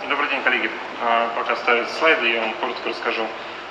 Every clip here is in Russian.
Добрый день, коллеги. Пока ставят слайды, я вам коротко расскажу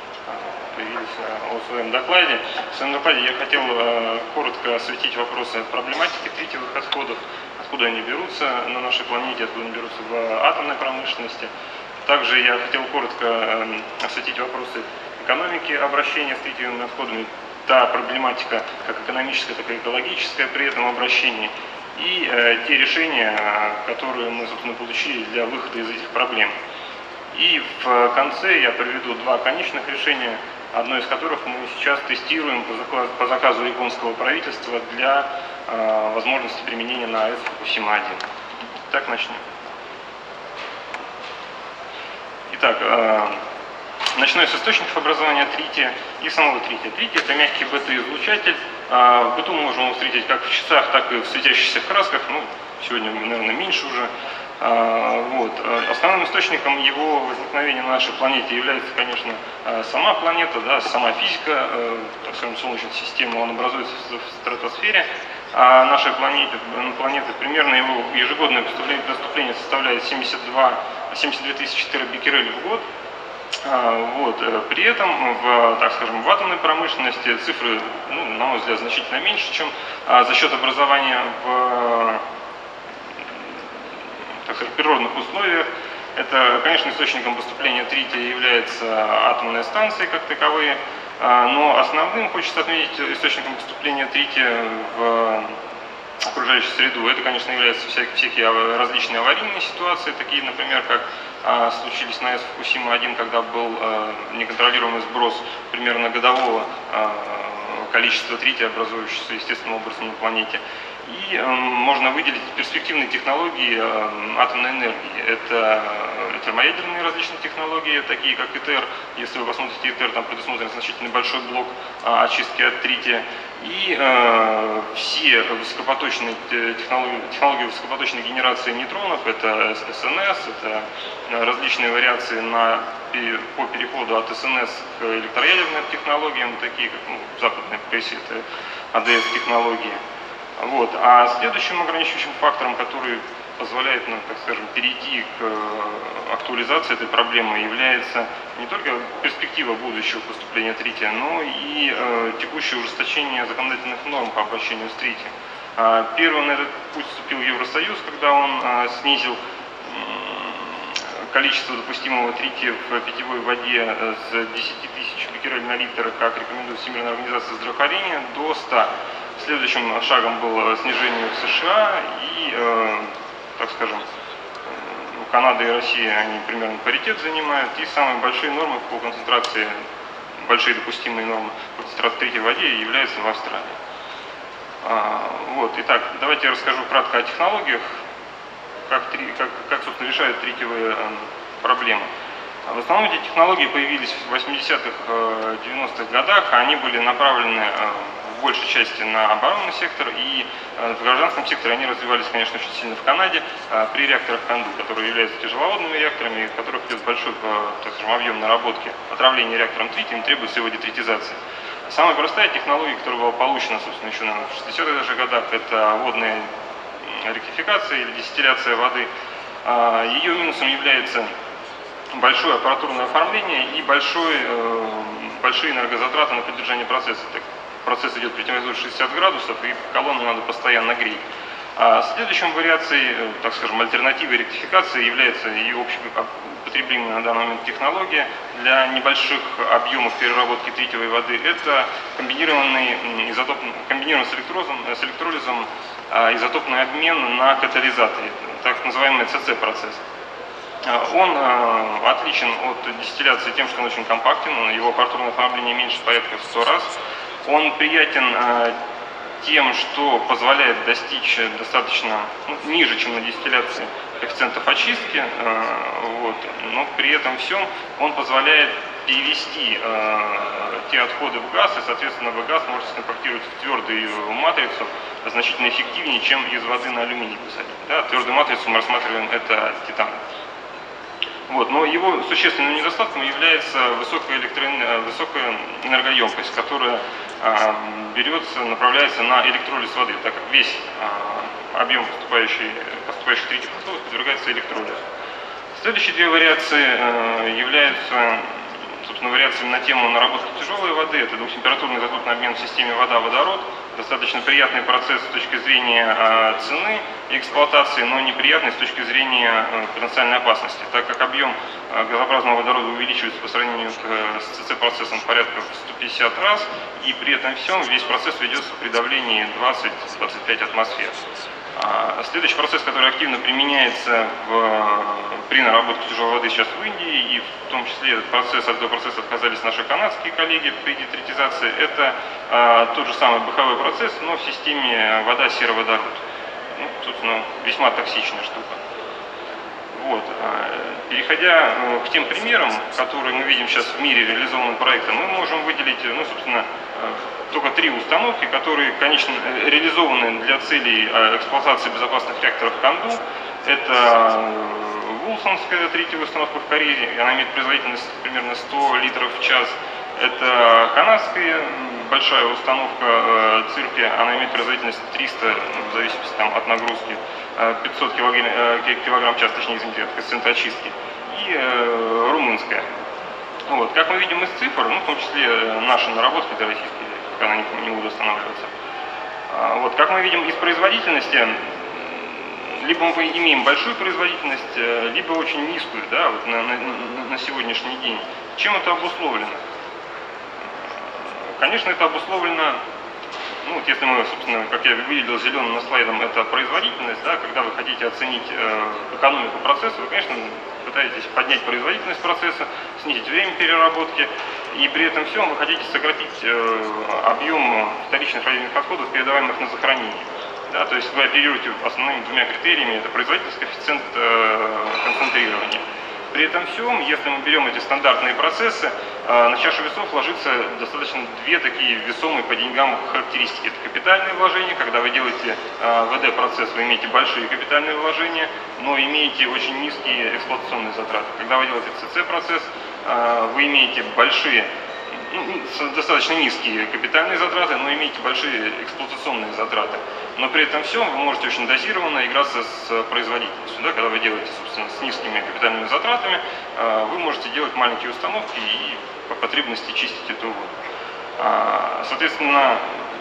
о своем докладе. В своем докладе я хотел коротко осветить вопросы проблематики тритиевых отходов, откуда они берутся на нашей планете, откуда они берутся в атомной промышленности. Также я хотел коротко осветить вопросы экономики обращения с тритиевыми отходами, та проблематика, как экономическая, так и экологическая при этом обращении, и те решения, которые мы, собственно, получили для выхода из этих проблем. И в конце я приведу два конечных решения, одно из которых мы сейчас тестируем по заказу японского правительства для возможности применения на АЭС Фукусима-1. Так, начнем. Итак, начну с источников образования трития и самого трития. Тритий – это мягкий бета-излучатель. В быту мы можем его встретить как в часах, так и в светящихся красках. Ну, сегодня, наверное, меньше уже. Основным источником его возникновения на нашей планете является, конечно, сама планета, да, сама физика, так скажем, Солнечной системы. Он образуется в стратосфере нашей планеты. Примерно его ежегодное поступление составляет 72 тысячи терабеккерелей в год. При этом, так скажем, в атомной промышленности цифры, на мой взгляд, значительно меньше, чем за счет образования в, так сказать, природных условиях. Это, конечно, источником поступления трития является атомные станции как таковые, но основным, хочется отметить, источником поступления трития в окружающую среду, это, конечно, являются всякие различные аварийные ситуации, такие, например, как случились на АЭС Фукусима-1, когда был неконтролируемый сброс примерно годового количества трития, образующегося естественным образом на планете. И можно выделить перспективные технологии атомной энергии. Это термоядерные различные технологии, такие как ИТЕР. Если вы посмотрите ИТЕР, там предусмотрен значительно большой блок очистки от трития. И все высокопоточные технологии высокопоточной генерации нейтронов, это СНС, это различные вариации по переходу от СНС к электроядерным технологиям, такие как в западной прессе, это АДС-технологии. А следующим ограничивающим фактором, который позволяет нам, так скажем, перейти к актуализации этой проблемы, является не только перспектива будущего поступления трития, но и текущее ужесточение законодательных норм по обращению с тритием. Первым на этот путь вступил Евросоюз, когда он снизил количество допустимого трития в питьевой воде с 10 тысяч беккерелей на литр, как рекомендует Всемирная организация здравоохранения, до 100. Следующим шагом было снижение в США и, так скажем, Канада и Россия, они примерно паритет занимают, и самые большие нормы по концентрации, большие допустимые нормы по концентрации трития в воде являются в Австралии. Итак, давайте я расскажу кратко о технологиях, как собственно, решают тритиевые проблемы. В основном эти технологии появились в 80-х, 90-х годах, они были направлены в большей части на оборонный сектор, и в гражданском секторе они развивались, конечно, очень сильно в Канаде при реакторах Канду, которые являются тяжеловодными реакторами, в которых идет большой, так скажем, объем наработки. Отравление реактором тритием требуется его детритизация. Самая простая технология, которая была получена, собственно, еще в 60-х даже годах, это водная ректификация или дистилляция воды. Ее минусом является большое аппаратурное оформление и большие энергозатраты на поддержание процесса. Процесс идет при температуре 60 градусов, и колонну надо постоянно греть. Следующим вариацией, так скажем, альтернативой ректификации является и общеупотребимая на данный момент технология для небольших объемов переработки тритиевой воды. Это комбинированный с электролизом изотопный обмен на катализаторе, так называемый ЦЦ-процесс. Он отличен от дистилляции тем, что он очень компактен, его аппаратурное оформление меньше порядка в 100 раз. Он приятен тем, что позволяет достичь достаточно ниже, чем на дистилляции, коэффициентов очистки, но при этом всем он позволяет перевести те отходы в газ, и, соответственно, газ может скомпактировать в твердую матрицу значительно эффективнее, чем из воды на алюминий посадить. Да, твердую матрицу мы рассматриваем, это титан. Но его существенным недостатком является высокая энергоемкость, которая направляется на электролиз воды, так как весь объем поступающих тритиевых отходов подвергается электролизу. Следующие две вариации являются, собственно, вариациями на тему наработки тяжелой воды. Это двухтемпературный изотопный обмен в системе вода-водород. Достаточно приятный процесс с точки зрения цены и эксплуатации, но неприятный с точки зрения потенциальной опасности, так как объем газообразного водорода увеличивается по сравнению с ЦЦ-процессом порядка в 150 раз, и при этом всем весь процесс ведется при давлении 20-25 атмосфер. Следующий процесс, который активно применяется при наработке тяжелой воды сейчас в Индии, и в том числе от этого процесса отказались наши канадские коллеги при детретизации, это тот же самый быховой процесс, но в системе вода-сероводород. Ну, собственно, весьма токсичная штука. Вот. Переходя к тем примерам, которые мы видим сейчас в мире реализованным проектом, мы можем выделить, ну, собственно, только 3 установки, которые, конечно, реализованы для целей эксплуатации безопасных реакторов Канду. Это Вулсонская третья установка в Корее, она имеет производительность примерно 100 литров в час. Это канадская большая установка Цирки, она имеет производительность 300, в зависимости от нагрузки, 500 килограмм в час, точнее, извините, от коэффициента очистки. И румынская. Вот. Как мы видим из цифр, ну, в том числе наши наработки, это российские, пока на них не буду останавливаться. Вот. Как мы видим из производительности, либо мы имеем большую производительность, либо очень низкую, да, вот на сегодняшний день. Чем это обусловлено? Конечно, это обусловлено, ну, вот если мы, собственно, как я выделил зеленым на слайдом, это производительность, да, когда вы хотите оценить экономику процесса, вы, конечно, пытаетесь поднять производительность процесса, снизить время переработки, и при этом всем вы хотите сократить объем вторичных радиоактивных отходов, передаваемых на захоронение. Да, то есть вы оперируете основными 2 критериями, это производительность, коэффициент концентрирования. При этом всем, если мы берем эти стандартные процессы, на чашу весов ложится достаточно 2 такие весомые по деньгам характеристики. Это капитальные вложения, когда вы делаете ВД-процесс, вы имеете большие капитальные вложения, но имеете очень низкие эксплуатационные затраты. Когда вы делаете ЦЦ-процесс, вы имеете большие, достаточно низкие капитальные затраты, но имеете большие эксплуатационные затраты. Но при этом всем вы можете очень дозированно играться с производительностью. Да? Когда вы делаете, собственно, с низкими капитальными затратами, вы можете делать маленькие установки и по потребности чистить эту воду. Соответственно,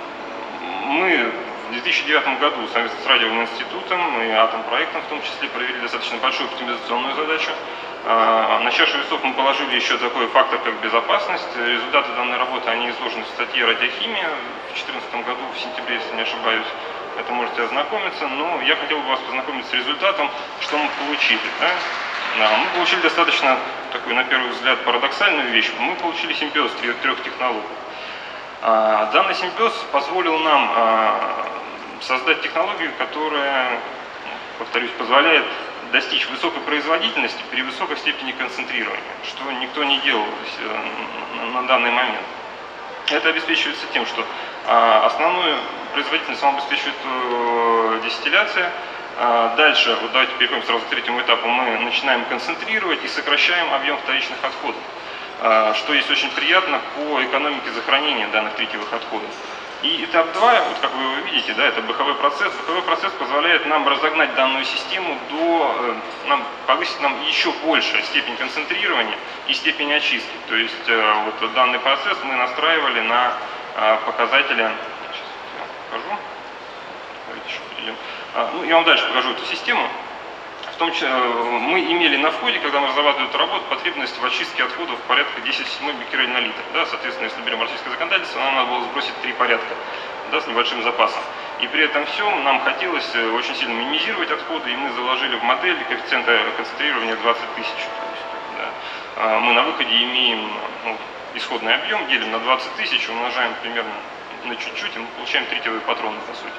мы в 2009 году совместно с Радиовым институтом и Атомпроектом в том числе провели достаточно большую оптимизационную задачу. На чашу весов мы положили еще такой фактор, как безопасность. Результаты данной работы, они изложены в статье «Радиохимия» в 2014 году, в сентябре, если не ошибаюсь. Это можете ознакомиться, но я хотел бы вас познакомить с результатом, что мы получили. Да? Да, мы получили достаточно такую, на первый взгляд, парадоксальную вещь. Мы получили симбиоз 3 технологий. Данный симбиоз позволил нам создать технологию, которая, повторюсь, позволяет достичь высокой производительности при высокой степени концентрирования, что никто не делал на данный момент. Это обеспечивается тем, что основную производительность вам обеспечивает дистилляция. Дальше, вот давайте переходим сразу к 3-му этапу, мы начинаем концентрировать и сокращаем объем вторичных отходов, что есть очень приятно по экономике захоронения данных тритиевых отходов. И этап 2, вот как вы его видите, да, это быховой процесс. Быховой процесс позволяет нам разогнать данную систему повысить нам еще больше степень концентрирования и степень очистки. То есть вот данный процесс мы настраивали на показатели. Сейчас я вам покажу. Давайте еще перейдем. Ну, я вам дальше покажу эту систему. В том числе мы имели на входе, когда мы разрабатывали эту работу, потребность в очистке отходов порядка 10,7 беккерель на литр. Да, соответственно, если берем российское законодательство, нам надо было сбросить 3 порядка, да, с небольшим запасом. И при этом всем нам хотелось очень сильно минимизировать отходы, и мы заложили в модель коэффициент концентрирования 20 тысяч. То есть, да, мы на выходе имеем исходный объем, делим на 20 тысяч, умножаем примерно на чуть-чуть, и мы получаем тритиевые патроны, по сути,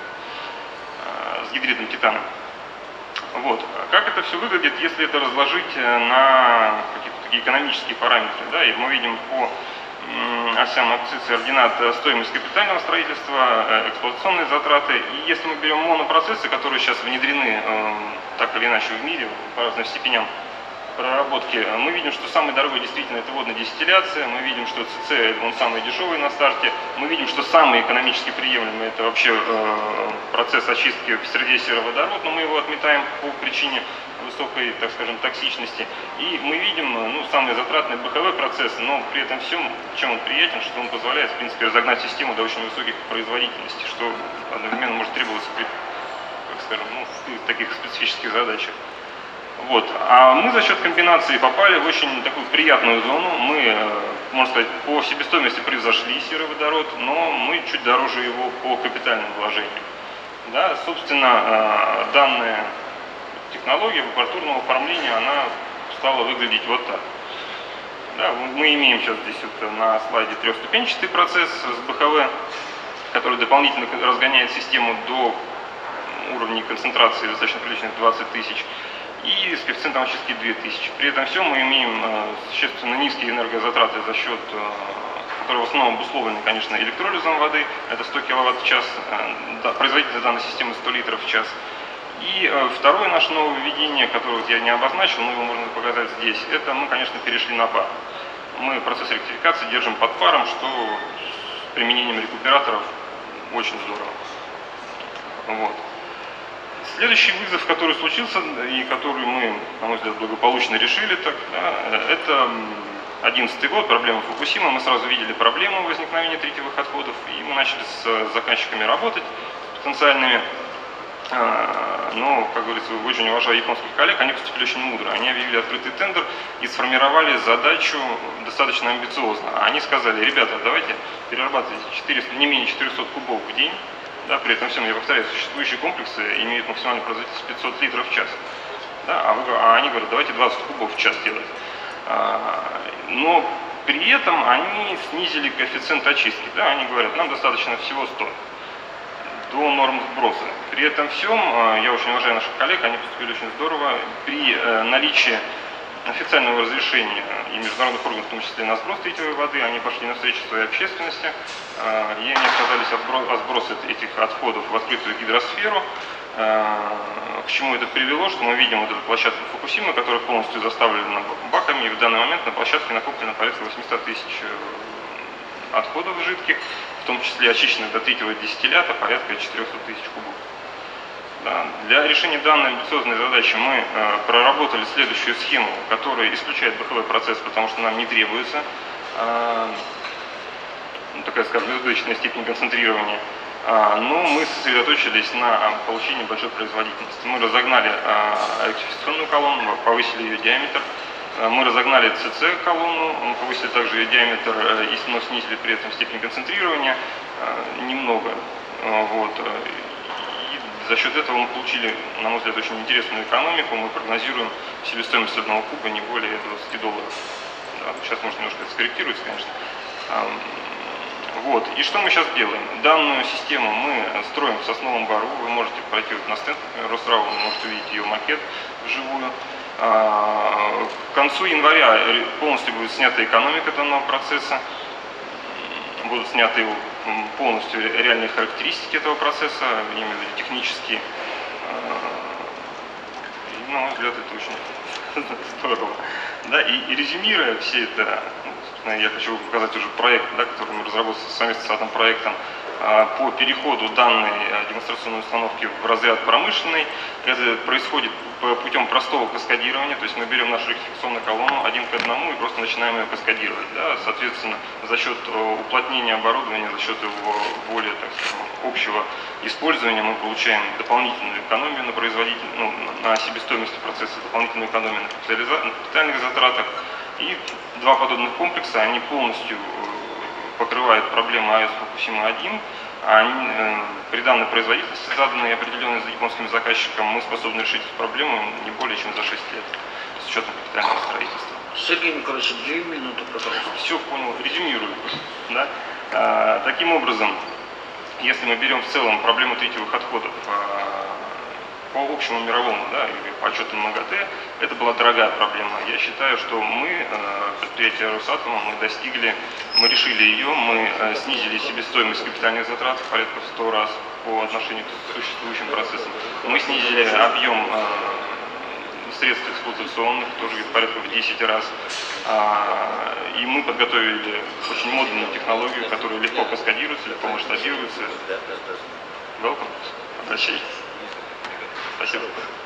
с гидридным титаном. Вот. Как это все выглядит, если это разложить на какие-то такие экономические параметры? Да? И мы видим по осям абсцисс и ординат стоимость капитального строительства, эксплуатационные затраты. И если мы берем монопроцессы, которые сейчас внедрены так или иначе в мире по разным степеням проработки, мы видим, что самый дорогой действительно это водная дистилляция, мы видим, что ЦЦ он самый дешевый на старте, мы видим, что самый экономически приемлемый это вообще процесс очистки в среде сероводород, но мы его отметаем по причине высокой, так скажем, токсичности. И мы видим, ну, самый затратный БХВ процесс, но при этом всем, чем он приятен, что он позволяет, в принципе, разогнать систему до очень высоких производительностей, что одновременно может требоваться при, как скажем, ну, в таких специфических задачах. Вот. А мы за счет комбинации попали в очень такую приятную зону. Мы, можно сказать, по себестоимости превзошли сероводород, но мы чуть дороже его по капитальным вложениям. Да, собственно, данная технология аппаратурного оформления, она стала выглядеть вот так. Да, мы имеем сейчас здесь вот на слайде трехступенчатый процесс с БХВ, который дополнительно разгоняет систему до уровней концентрации достаточно приличных 20 тысяч и с коэффициентом очистки 2000. При этом всем мы имеем существенно низкие энергозатраты за счет, которые в основном обусловлены, конечно, электролизом воды, это 100 кВт в час, производительность данной системы 100 литров в час. И второе наше нововведение, которое вот я не обозначил, но его можно показать здесь, это мы, конечно, перешли на пар. Мы процесс ректификации держим под паром, что с применением рекуператоров очень здорово. Вот. Следующий вызов, который случился и который мы, на мой взгляд, благополучно решили, так, да, это 2011 год, проблема Фукусимы. Мы сразу видели проблему возникновения тритиевых отходов, и мы начали с заказчиками работать, с потенциальными. Но, как говорится, очень уважаю японских коллег, они поступили очень мудро. Они объявили открытый тендер и сформировали задачу достаточно амбициозно. Они сказали: ребята, давайте перерабатывайте не менее 400 кубов в день. Да, при этом всем, я повторяю, существующие комплексы имеют максимальную производительность 500 литров в час. Да, а они говорят: давайте 20 кубов в час делать. Но при этом они снизили коэффициент очистки. Да, они говорят: нам достаточно всего 100 до норм сброса. При этом всем, я очень уважаю наших коллег, они поступили очень здорово. При наличии официального разрешения и международных органов, в том числе на сброс тритиевой воды, они пошли навстречу своей общественности, и они отказались от сброса этих отходов в открытую гидросферу. К чему это привело, что мы видим вот эту площадку Фукусимы, которая полностью заставлена баками, и в данный момент на площадке накоплено порядка 800 тысяч отходов жидких, в том числе очищенных до третьего дистиллята порядка 400 тысяч кубов. Да. Для решения данной амбициозной задачи мы проработали следующую схему, которая исключает БХВ процесс, потому что нам не требуется такая, скажем, избыточная степень концентрирования. Но мы сосредоточились на получении большой производительности. Мы разогнали ректификационную колонну, повысили ее диаметр. Мы разогнали ЦЦ колонну, мы повысили также ее диаметр, но снизили при этом степень концентрирования немного. Вот. И за счет этого мы получили, на мой взгляд, очень интересную экономику. Мы прогнозируем себестоимость одного куба не более $20. Да, сейчас, может, немножко это скорректируется, конечно. Вот. И что мы сейчас делаем? Данную систему мы строим в Сосновом Бору. Вы можете пройти вот на стенд, например, Росрау, вы можете увидеть ее макет вживую. К концу января полностью будет снята экономика данного процесса, будут сняты полностью реальные характеристики этого процесса, я имею в виду технические. И, на мой взгляд, это очень здорово. Да, и резюмируя все это, я хочу показать уже проект, да, который мы разработали совместно с этим проектом по переходу данной демонстрационной установки в разряд промышленный. Это происходит путем простого каскадирования, то есть мы берем нашу ректификационную колонну 1 к 1 и просто начинаем ее каскадировать. Да. Соответственно, за счет уплотнения оборудования, за счет его более, так скажем, общего использования мы получаем дополнительную экономию на производительность, на себестоимости процесса, дополнительную экономию на капитальных затратах. И два подобных комплекса, они полностью покрывают проблему АЭС Фукусима-1. При данной производительности, заданной и определенной японским заказчиком, мы способны решить эту проблему не более чем за 6 лет, с учетом капитального строительства. Сергей Николаевич, 2 минуты, пожалуйста. Все понял, резюмирую. Да? Таким образом, если мы берем в целом проблему тритиевых отходов по общему мировому, да, или по отчетам МАГАТЭ, это была дорогая проблема. Я считаю, что мы, предприятие Росатома, мы решили ее, мы снизили себестоимость капитальных затрат порядка в 100 раз по отношению к существующим процессам. Мы снизили объем средств эксплуатационных, тоже порядка в 10 раз. И мы подготовили очень модную технологию, которая легко каскадируется, легко масштабируется. Welcome. Обращайтесь. Спасибо.